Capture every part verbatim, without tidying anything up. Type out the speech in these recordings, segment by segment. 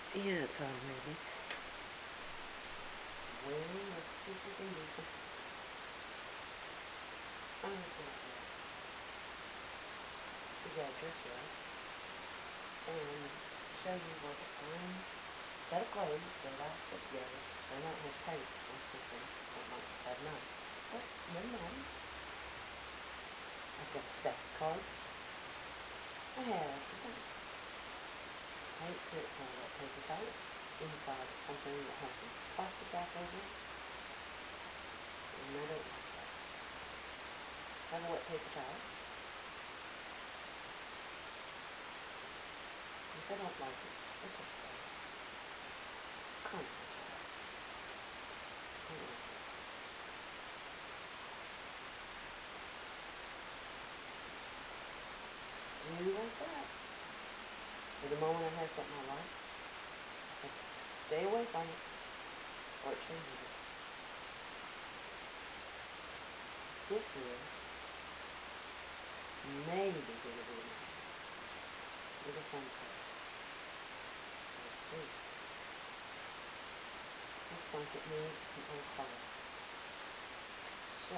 Yeah, it's on maybe. Well, let's see if we can do some. Oh, let's see what's that. You got this right. And show you what a fine set of clothes that I put together. So I don't have paint or something. I might have nice. But never mind. I've got a stack of cards. I have some paint. Paint sits on that paper towel. Inside is something that has some plastic wrap over it. And I don't like that. Have a wet paper towel. If I don't like it, it's okay. Come on. Come on. Do you like that? For the moment I have something I like, I have to stay away from it, or it changes it. This is maybe going to be with a sunset. Let's see. Looks like it needs some other color. So,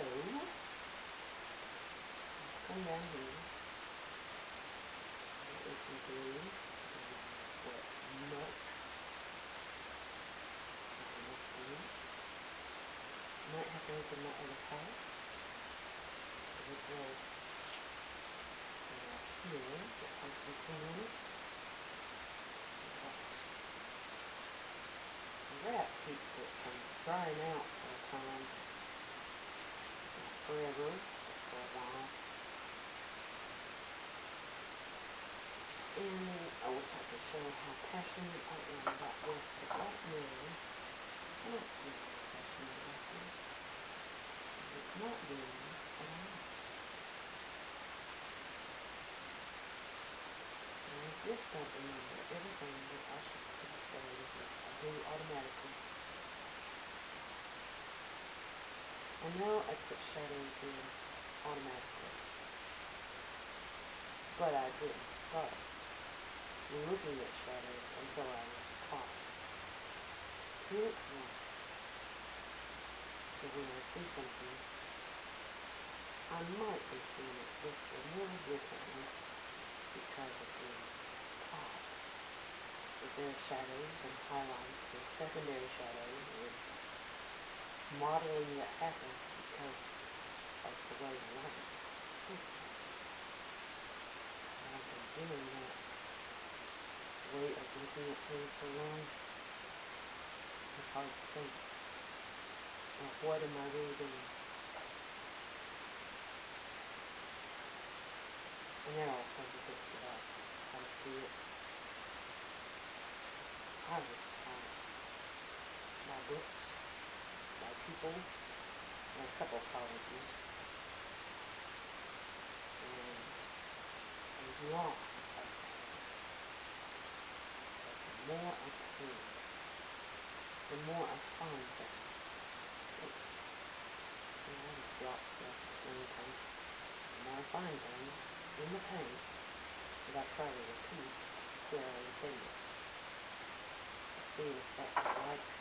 let's come down here. There is some green. What much. Enough green. Might have to open my other palette. This little uh, here that has some green on it. The wrap keeps it from drying out for a time. Not forever, but for a while. And I wish I could show how passionate I am about this, but right now, I don't feel very passionate about this. It's not doing it at all. And I just don't remember everything that I should say that I do automatically. I know I put shadows in automatically, but I didn't start looking at shadows until I was taught. Till it's right. So when I see something, I might be seeing it just a little differently because of being taught that there are shadows and highlights and secondary shadows and modeling that happens because of the way the light hits you. I've been doing that way of looking at things so long, it's hard to think. Well, what am I really doing? And there are all kinds of books about how to see it. I was taught by books, by people, and a couple of colleges, and a lot of the more I think, the more I find things. Oops. You know, I just drop stuff at the same time. The more I find things in the paint that I try to repeat here on the table. Let's see if that's like